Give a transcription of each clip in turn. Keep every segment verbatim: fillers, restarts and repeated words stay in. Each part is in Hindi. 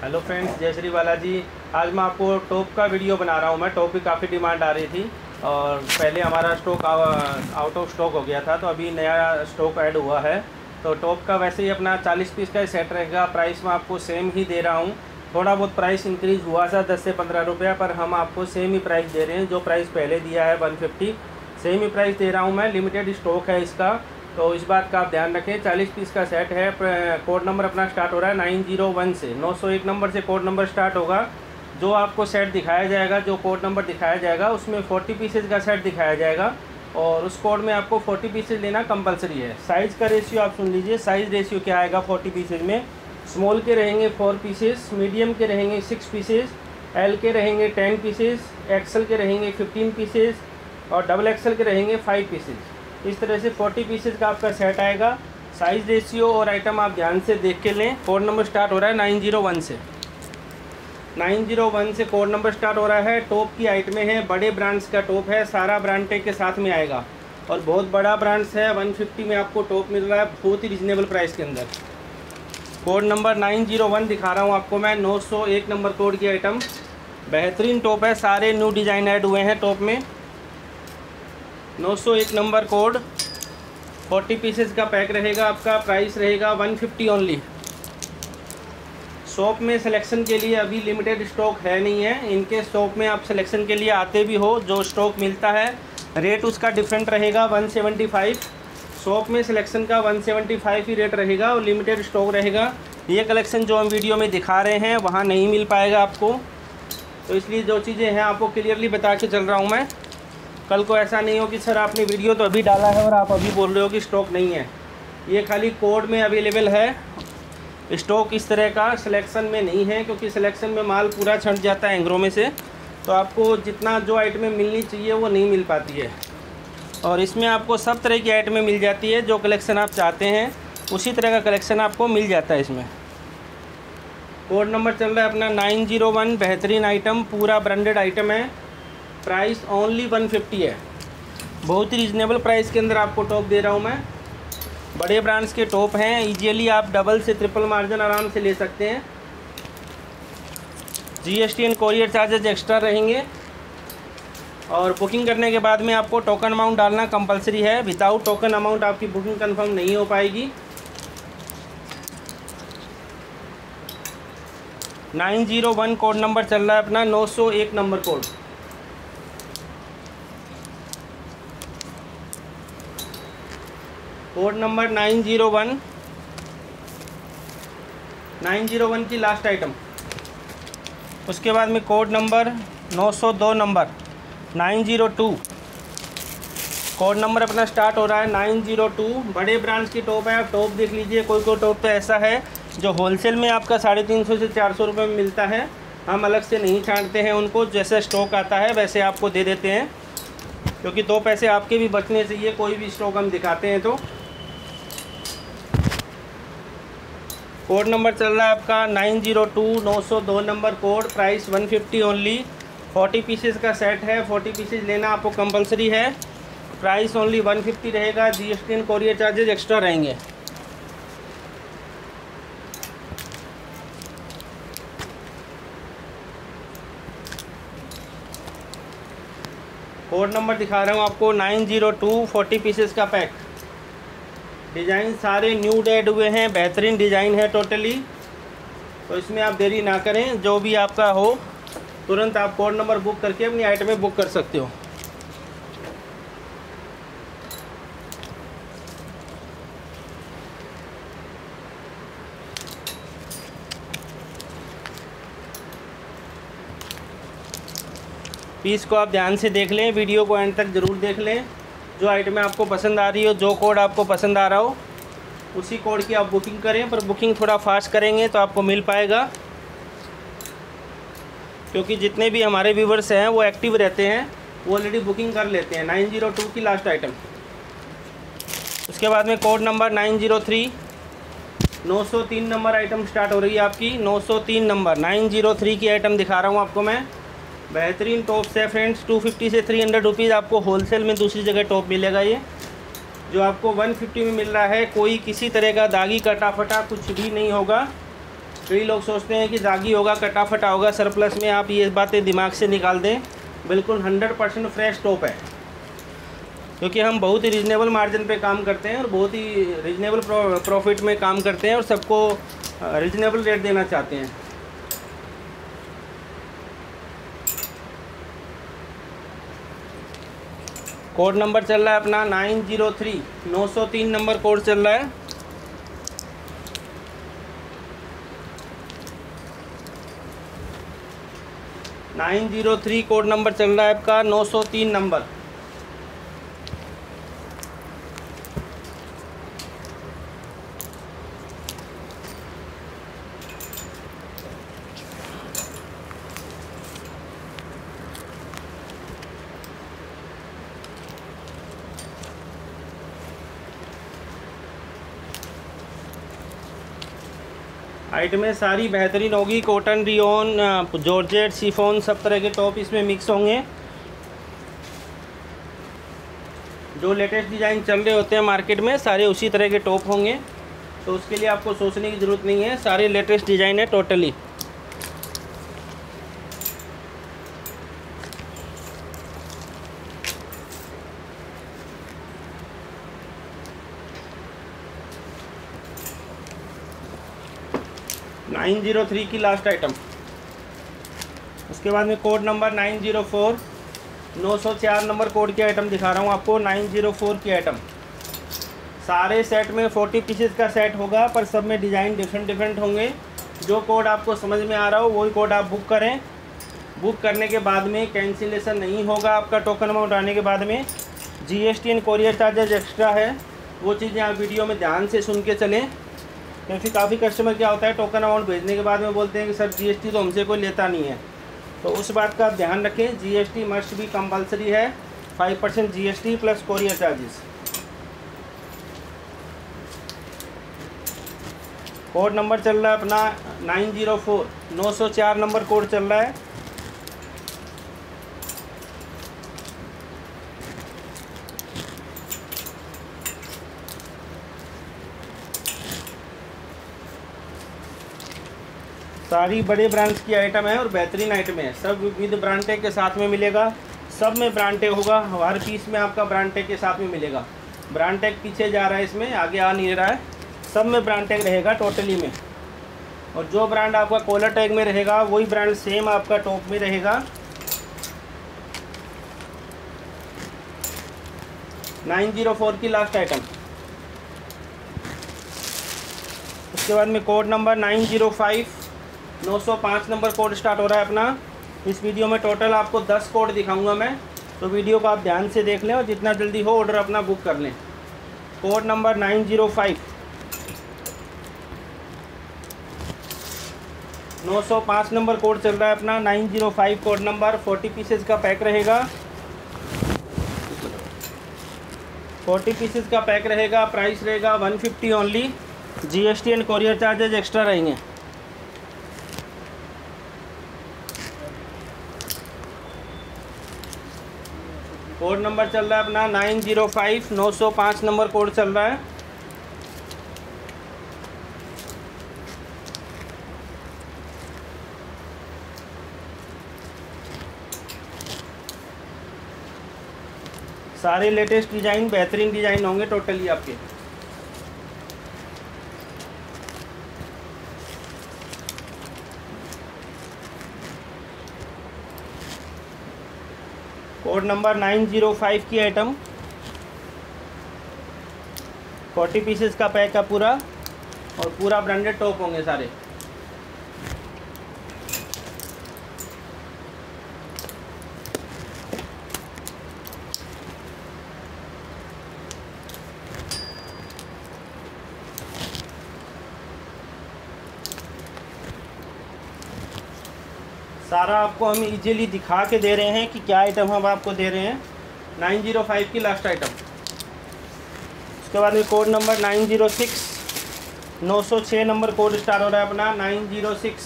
हेलो फ्रेंड्स, जय श्री बालाजी। आज मैं आपको टॉप का वीडियो बना रहा हूँ। मैं टॉप की काफ़ी डिमांड आ रही थी और पहले हमारा स्टॉक आउट ऑफ स्टॉक हो गया था, तो अभी नया स्टॉक ऐड हुआ है। तो टॉप का वैसे ही अपना चालीस पीस का ही सेट रहेगा। प्राइस मैं आपको सेम ही दे रहा हूँ। थोड़ा बहुत प्राइस इंक्रीज़ हुआ था दस से पंद्रह रुपया, पर हम आपको सेम ही प्राइस दे रहे हैं। जो प्राइस पहले दिया है वन फिफ्टी, सेम ही प्राइस दे रहा हूँ मैं। लिमिटेड स्टॉक है इसका, तो इस बात का आप ध्यान रखें। चालीस पीस का सेट है। कोड नंबर अपना स्टार्ट हो रहा है नाइन ज़ीरो वन से। नौ सौ एक नंबर से कोड नंबर स्टार्ट होगा। जो आपको सेट दिखाया जाएगा, जो कोड नंबर दिखाया जाएगा, उसमें चालीस पीसेज का सेट दिखाया जाएगा और उस कोड में आपको चालीस पीसेज लेना कंपलसरी है। साइज़ का रेशियो आप सुन लीजिए। साइज़ रेशियो क्या आएगा चालीस पीसेज में? स्मॉल के रहेंगे फोर पीसेस, मीडियम के रहेंगे सिक्स पीसेस, एल के रहेंगे टेन पीसेस, एक्सल के रहेंगे फिफ्टीन पीसेस और डबल एक्सल के रहेंगे फाइव पीसेस। इस तरह से चालीस पीसेस का आपका सेट आएगा। साइज़ रेशियो और आइटम आप ध्यान से देख के लें। कोड नंबर स्टार्ट हो रहा है नाइन ज़ीरो वन से। नाइन ज़ीरो वन से कोड नंबर स्टार्ट हो रहा है। टॉप की आइटमें हैं, बड़े ब्रांड्स का टॉप है। सारा ब्रांड टैग के साथ में आएगा और बहुत बड़ा ब्रांड्स है। वन फिफ्टी में आपको टॉप मिल रहा है, बहुत ही रिजनेबल प्राइस के अंदर। Code number nine zero one दिखा रहा हूँ आपको मैं। नौ सौ एक नंबर कोड की आइटम, बेहतरीन टॉप है। सारे न्यू डिज़ाइन ऐड हुए हैं टॉप में। नौ सौ एक नंबर कोड, चालीस पीसेस का पैक रहेगा आपका। प्राइस रहेगा वन फिफ्टी ओनली। शॉप में सिलेक्शन के लिए अभी लिमिटेड स्टॉक है नहीं है। इनके शॉप में आप सिलेक्शन के लिए आते भी हो, जो स्टॉक मिलता है रेट उसका डिफरेंट रहेगा वन सेवेंटी फाइव। शॉप में सिलेक्शन का वन सेवेंटी फाइव ही रेट रहेगा और लिमिटेड स्टॉक रहेगा। ये कलेक्शन जो हम वीडियो में दिखा रहे हैं वहाँ नहीं मिल पाएगा आपको, तो इसलिए जो चीज़ें हैं आपको क्लियरली बता के चल रहा हूँ मैं। कल को ऐसा नहीं हो कि सर आपने वीडियो तो अभी डाला है और आप अभी बोल रहे हो कि स्टॉक नहीं है। ये खाली कोड में अवेलेबल है, स्टॉक इस तरह का सिलेक्शन में नहीं है, क्योंकि सिलेक्शन में माल पूरा छंट जाता है एंग्रो में से, तो आपको जितना जो आइटमें मिलनी चाहिए वो नहीं मिल पाती है। और इसमें आपको सब तरह की आइटमें मिल जाती है। जो कलेक्शन आप चाहते हैं उसी तरह का कलेक्शन आपको मिल जाता है इसमें। कोड नंबर चल रहा है अपना नाइन ज़ीरो वन। बेहतरीन आइटम, पूरा ब्रांडेड आइटम है। प्राइस ओनली वन फिफ्टी है। बहुत ही रिजनेबल प्राइस के अंदर आपको टॉप दे रहा हूँ मैं। बड़े ब्रांड्स के टॉप हैं। इजीली आप डबल से ट्रिपल मार्जिन आराम से ले सकते हैं। GST and courier charges extra रहेंगे और बुकिंग करने के बाद में आपको टोकन अमाउंट डालना कंपलसरी है। विदाउट टोकन अमाउंट आपकी बुकिंग कंफर्म नहीं हो पाएगी। Nine zero one code number चल रहा है अपना। नौ सौ एक number code. Code number nine zero one. Nine zero one की लास्ट आइटम। उसके बाद में कोड नंबर नौ सौ दो number. Nine zero two code number अपना स्टार्ट हो रहा है नाइन ज़ीरो टू। बड़े ब्रांड्स की टॉप है। आप टॉप देख लीजिए। कोई कोई टॉप तो ऐसा है जो होलसेल में आपका साढ़े तीन सौ से चार सौ रुपये में मिलता है। हम अलग से नहीं छांटते हैं उनको, जैसे स्टॉक आता है वैसे आपको दे देते हैं, क्योंकि दो पैसे आपके भी बचने चाहिए कोई भी स्टॉक हम दिखाते हैं तो। कोड नंबर चल रहा है आपका नाइन ज़ीरो टू। नौ सौ दो number code. Price one fifty only. चालीस पीसेस का सेट है। चालीस पीसेस लेना आपको कंपलसरी है। प्राइस ओनली वन फिफ्टी रहेगा। GST and courier charges extra रहेंगे। कोड नंबर दिखा रहा हूँ आपको नाइन ज़ीरो टू। चालीस पीसेस का पैक। डिज़ाइन सारे न्यू ऐड हुए हैं। बेहतरीन डिज़ाइन है टोटली, तो इसमें आप देरी ना करें। जो भी आपका हो तुरंत आप कोड नंबर बुक करके अपनी आइटमें बुक कर सकते हो। पीस को आप ध्यान से देख लें, वीडियो को एंड तक ज़रूर देख लें। जो आइटमें आपको पसंद आ रही हो, जो कोड आपको पसंद आ रहा हो, उसी कोड की आप बुकिंग करें। पर बुकिंग थोड़ा फास्ट करेंगे तो आपको मिल पाएगा, क्योंकि जितने भी हमारे व्यूवर्स हैं वो एक्टिव रहते हैं, वो ऑलरेडी बुकिंग कर लेते हैं। नाइन ज़ीरो टू की लास्ट आइटम। उसके बाद में code number nine zero three. नौ सौ तीन नंबर आइटम स्टार्ट हो रही है आपकी। नौ सौ तीन नंबर नाइन ज़ीरो थ्री की आइटम दिखा रहा हूँ आपको मैं। बेहतरीन टॉप्स है फ्रेंड्स। टू फिफ्टी से थ्री हंड्रेड रुपीज़ आपको होलसेल में दूसरी जगह टॉप मिलेगा। ये जो आपको वन फिफ्टी में मिल रहा है, कोई किसी तरह का दागी कटा फटा कुछ भी नहीं होगा। कई लोग सोचते हैं कि जागी होगा, कटा फटा होगा सरप्लस में, आप ये बातें दिमाग से निकाल दें। बिल्कुल हंड्रेड परसेंट फ्रेश टॉप है, क्योंकि हम बहुत ही रीजनेबल मार्जिन पे काम करते हैं और बहुत ही रीजनेबल प्रॉफिट में काम करते हैं और सबको रीजनेबल रेट देना चाहते हैं। कोड नंबर चल रहा है अपना नाइन ज़ीरो थ्री, नौ सौ तीन नंबर कोड चल रहा है। Nine zero three code number चल रहा है आपका, नौ सौ तीन नंबर। आइटमें सारी बेहतरीन होगी, कॉटन, रियोन, जॉर्जेट, शिफॉन, सब तरह के टॉप इसमें मिक्स होंगे। जो लेटेस्ट डिज़ाइन चल रहे होते हैं मार्केट में सारे उसी तरह के टॉप होंगे, तो उसके लिए आपको सोचने की ज़रूरत नहीं है, सारे लेटेस्ट डिज़ाइन है टोटली। नाइन ज़ीरो थ्री की लास्ट आइटम। उसके बाद में code number nine zero four, नौ सौ चार नंबर कोड की आइटम दिखा रहा हूँ आपको। नाइन ज़ीरो फोर की आइटम, सारे सेट में फोर्टी पीसेस का सेट होगा, पर सब में डिज़ाइन डिफरेंट डिफरेंट होंगे। जो कोड आपको समझ में आ रहा हो वही कोड आप बुक करें। बुक करने के बाद में कैंसिलेशन नहीं होगा आपका। टोकन अमाउंट आने के बाद में GST and courier charges extra है, वो चीज़ें आप वीडियो में ध्यान से सुन के चलें, क्योंकि काफ़ी कस्टमर क्या होता है टोकन अमाउंट भेजने के बाद में बोलते हैं कि सर जीएसटी तो हमसे कोई लेता नहीं है। तो उस बात का आप ध्यान रखें, जीएसटी मस्ट भी कंपलसरी है, five percent GST plus courier charges. Code number चल रहा है अपना नाइन ज़ीरो फोर, नौ सौ चार नंबर कोड चल रहा है। सारी बड़े ब्रांड्स की आइटम है और बेहतरीन आइटम है, सब विद ब्रांड टैग के साथ में मिलेगा। सब में ब्रांड टैग होगा, हर पीस में आपका ब्रांड टैग के साथ में मिलेगा। ब्रांड टैग पीछे जा रहा है, इसमें आगे आ नहीं रहा है, सब में ब्रांड टैग रहेगा टोटली में। और जो ब्रांड आपका कॉलर टैग में रहेगा वही ब्रांड सेम आपका टॉप में रहेगा। नाइन ज़ीरो फोर की लास्ट आइटम। उसके बाद में code number nine zero five, नौ सौ पाँच नंबर कोड स्टार्ट हो रहा है अपना। इस वीडियो में टोटल आपको दस कोड दिखाऊंगा मैं, तो वीडियो को आप ध्यान से देख लें और जितना जल्दी हो ऑर्डर अपना बुक कर लें। Code number nine zero five, नौ सौ पाँच नंबर कोड चल रहा है अपना। Nine zero five code number, forty pieces का पैक रहेगा। फोर्टी पीसेस का पैक रहेगा। प्राइस रहेगा one fifty only. GST and courier charges extra रहेंगे। कोड नंबर चल रहा है अपना नाइन ज़ीरो फाइव, नौ सौ पाँच नंबर कोड चल रहा है। सारे लेटेस्ट डिज़ाइन, बेहतरीन डिज़ाइन होंगे टोटली आपके। Code number nine zero five की आइटम, फोर्टी पीसेस का पैक है पूरा और पूरा ब्रांडेड टॉप होंगे सारे। सारा आपको हम इजीली दिखा के दे रहे हैं कि क्या आइटम हम आपको दे रहे हैं। नाइन ज़ीरो फाइव की लास्ट आइटम। उसके बाद में code number nine zero six, नौ सौ छः नंबर कोड स्टार्ट हो रहा है अपना। नाइन ज़ीरो सिक्स,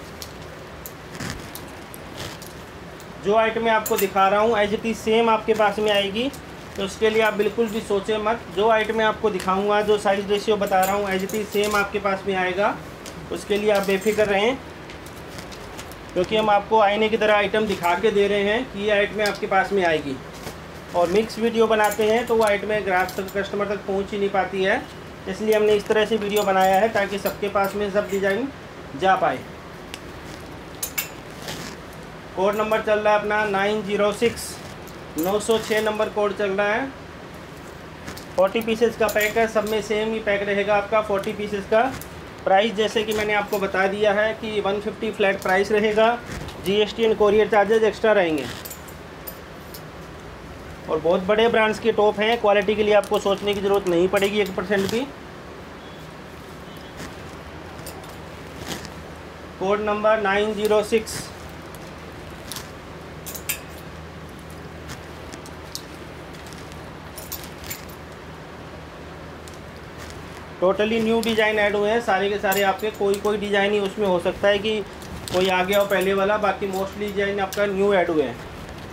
जो आइटम मैं आपको दिखा रहा हूँ एज इट इज़ सेम आपके पास में आएगी, तो उसके लिए आप बिल्कुल भी सोचें मत। जो आइटम मैं आपको दिखाऊंगा, जो साइज़ रेशियो बता रहा हूँ एज इट इज़ सेम आपके पास में आएगा, उसके लिए आप बेफिक्र रहें, क्योंकि हम आपको आईने की तरह आइटम दिखा के दे रहे हैं कि ये आइटमें आपके पास में आएगी। और मिक्स वीडियो बनाते हैं तो वो आइटमें ग्राहक तक, कस्टमर तक पहुंच ही नहीं पाती है, इसलिए हमने इस तरह से वीडियो बनाया है ताकि सबके पास में सब डिज़ाइन जा पाए। कोड नंबर चल रहा है अपना नाइन ज़ीरो सिक्स, नौ सौ छः नंबर कोड चल रहा है। चालीस पीसेस का पैक है, सब में सेम ही पैक रहेगा आपका चालीस पीसेस का। प्राइस जैसे कि मैंने आपको बता दिया है कि एक सौ पचास फ्लैट प्राइस रहेगा, GST and courier charges extra रहेंगे। और बहुत बड़े ब्रांड्स के टॉप हैं, क्वालिटी के लिए आपको सोचने की ज़रूरत नहीं पड़ेगी एक परसेंट भी। Code number nine zero six. Totally new design add हुए हैं सारे के सारे आपके, कोई कोई डिज़ाइन ही उसमें हो सकता है कि कोई आ गया हो पहले वाला, बाकी मोस्टली डिज़ाइन आपका न्यू ऐड हुए हैं।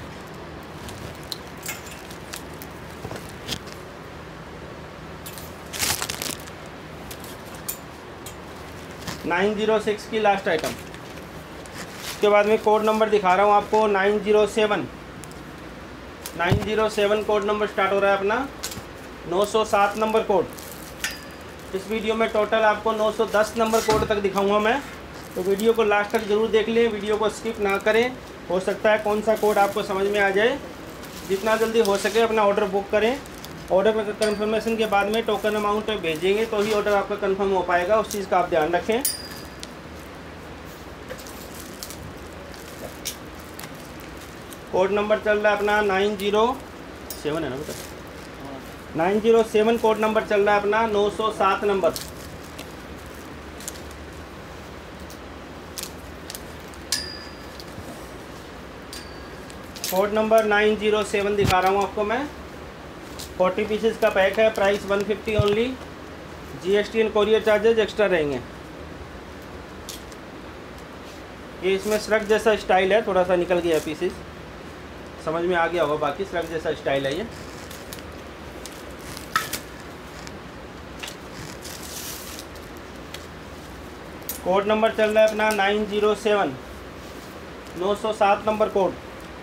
नाइन ज़ीरो सिक्स की लास्ट आइटम। उसके बाद में कोड नंबर दिखा रहा हूँ आपको nine zero seven. Nine zero seven code number start हो रहा है अपना, नौ सौ सात नंबर कोड। इस वीडियो में टोटल आपको नौ सौ दस नंबर कोड तक दिखाऊंगा मैं, तो वीडियो को लास्ट तक ज़रूर देख लें, वीडियो को स्किप ना करें। हो सकता है कौन सा कोड आपको समझ में आ जाए। जितना जल्दी हो सके अपना ऑर्डर बुक करें। ऑर्डर कंफर्मेशन के बाद में टोकन अमाउंट भेजेंगे तो ही ऑर्डर आपका कंफर्म हो पाएगा, उस चीज़ का आप ध्यान रखें। कोड नंबर चल रहा है अपना नाइन ज़ीरो सेवन है ना बेटा, nine zero seven code number चल रहा है अपना, नौ सौ सात number. Code number nine zero seven दिखा रहा हूँ आपको मैं। चालीस पीसेस का पैक है, price one fifty only, GST and courier charges extra रहेंगे। ये इसमें श्रग जैसा स्टाइल है, थोड़ा सा निकल गया पीसेस, समझ में आ गया होगा, बाकी श्रग जैसा स्टाइल है ये। कोड नंबर चल रहा है अपना नाइन ज़ीरो सेवन, नौ सौ सात नंबर कोड।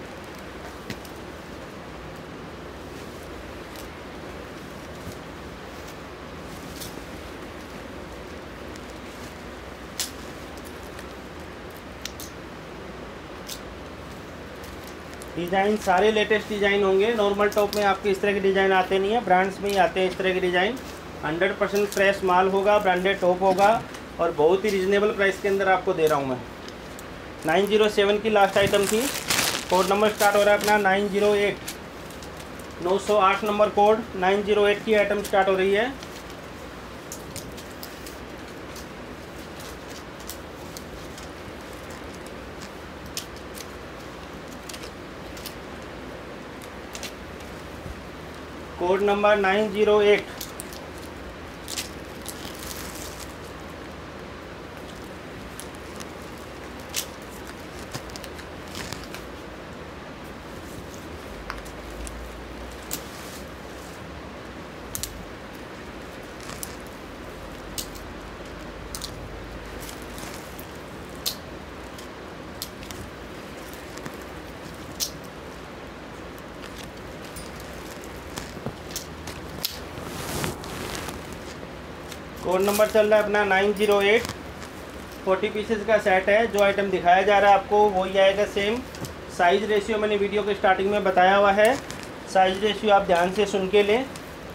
डिज़ाइन सारे लेटेस्ट डिज़ाइन होंगे। नॉर्मल टॉप में आपके इस तरह के डिज़ाइन आते नहीं है, ब्रांड्स में ही आते हैं इस तरह के डिज़ाइन। हंड्रेड परसेंट फ्रेश माल होगा, ब्रांडेड टॉप होगा और बहुत ही रिजनेबल प्राइस के अंदर आपको दे रहा हूँ मैं। नाइन ज़ीरो सेवन की लास्ट आइटम थी। कोड नंबर स्टार्ट हो रहा है अपना नाइन ज़ीरो एट, नौ सौ आठ number code. Nine zero eight की आइटम स्टार्ट हो रही है। Code number nine zero eight. Code number चल रहा है अपना नाइन ज़ीरो एट। चालीस पीसेस का सेट है। जो आइटम दिखाया जा रहा है आपको वही आएगा सेम। साइज़ रेशियो मैंने वीडियो के स्टार्टिंग में बताया हुआ है, साइज़ रेशियो आप ध्यान से सुन के लें।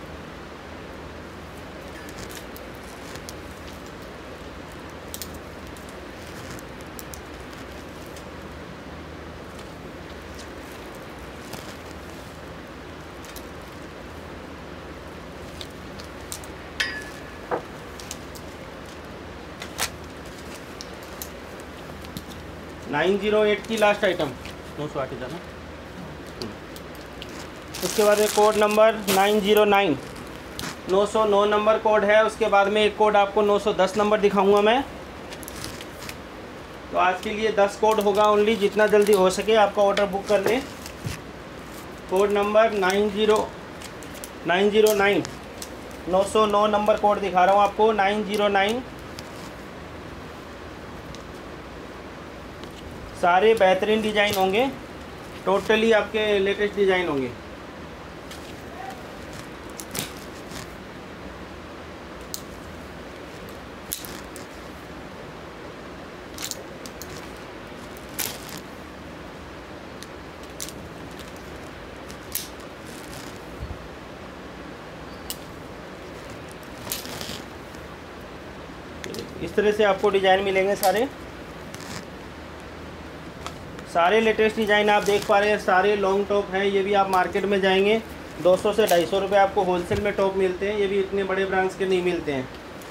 नाइन ज़ीरो एट की लास्ट आइटम, नौ सौ आठ जाना। उसके बाद में code number nine zero nine, नौ सौ नौ नंबर कोड है। उसके बाद में एक कोड आपको नौ सौ दस नंबर दिखाऊंगा मैं। तो आज के लिए दस कोड होगा ओनली, जितना जल्दी हो सके आपका ऑर्डर बुक कर लें। Code number nine zero nine zero nine, नौ सौ नौ नंबर कोड दिखा रहा हूँ आपको, nine zero nine. Nine zero nine, नौ सौ नौ नंबर कोड है। उसके बाद में एक कोड आपको नौ सौ दस नंबर दिखाऊंगा मैं। तो आज के लिए दस कोड होगा ओनली, जितना जल्दी हो सके आपका ऑर्डर बुक कर लें। Code number nine zero nine, नौ सौ नौ नंबर कोड दिखा रहा हूँ आपको, नाइन ज़ीरो नाइन। सारे बेहतरीन डिज़ाइन होंगे, टोटली आपके लेटेस्ट डिज़ाइन होंगे। इस तरह से आपको डिज़ाइन मिलेंगे, सारे सारे लेटेस्ट डिज़ाइन आप देख पा रहे हैं। सारे लॉन्ग टॉप हैं। ये भी आप मार्केट में जाएंगे दो सौ से ढाई सौ रुपये आपको होलसेल में टॉप मिलते हैं। ये भी इतने बड़े ब्रांड्स के नहीं मिलते हैं।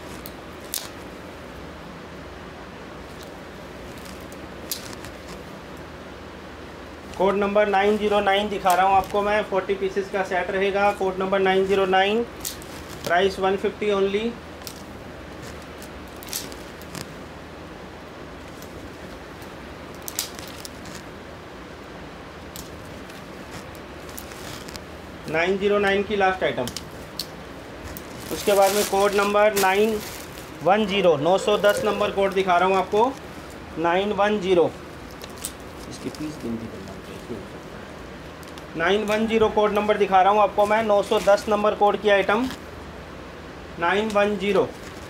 Code number nine zero nine दिखा रहा हूँ आपको मैं। चालीस पीसेस का सेट रहेगा। Code number nine zero nine, price one fifty only. Nine zero nine की लास्ट आइटम। उसके बाद में code number nine one zero, नौ सौ दस नंबर कोड दिखा रहा हूँ आपको। नाइन वन ज़ीरो, इसकी पीस गिनती करना, nine one zero code number दिखा रहा हूँ आपको मैं। नौ सौ दस नंबर कोड की आइटम नाइन वन ज़ीरो।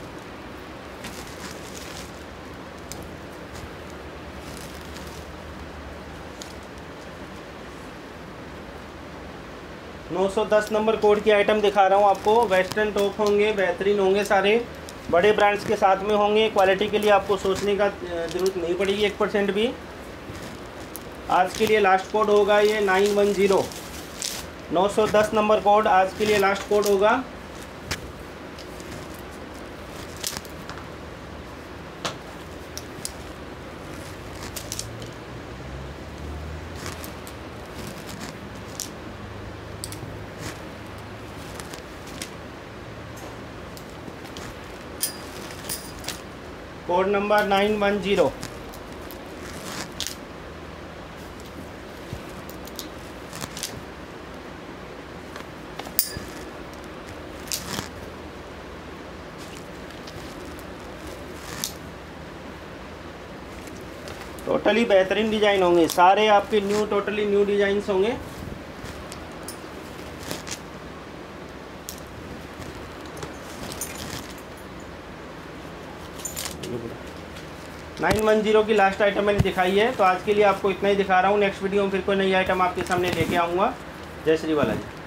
नौ सौ दस नंबर कोड की आइटम दिखा रहा हूँ आपको। वेस्टर्न टॉप होंगे, बेहतरीन होंगे, सारे बड़े ब्रांड्स के साथ में होंगे। क्वालिटी के लिए आपको सोचने का ज़रूरत नहीं पड़ेगी एक परसेंट भी। आज के लिए लास्ट कोड होगा ये नाइन वन ज़ीरो। नौ सौ दस नंबर कोड आज के लिए लास्ट कोड होगा। Code number nine one zero. Totally बेहतरीन डिज़ाइन होंगे, सारे आपके न्यू, टोटली न्यू डिज़ाइंस होंगे। नाइन वन ज़ीरो की लास्ट आइटम मैंने दिखाई है। तो आज के लिए आपको इतना ही दिखा रहा हूँ। नेक्स्ट वीडियो में फिर कोई नई आइटम आपके सामने लेके आऊँगा। जय श्री बालाजी।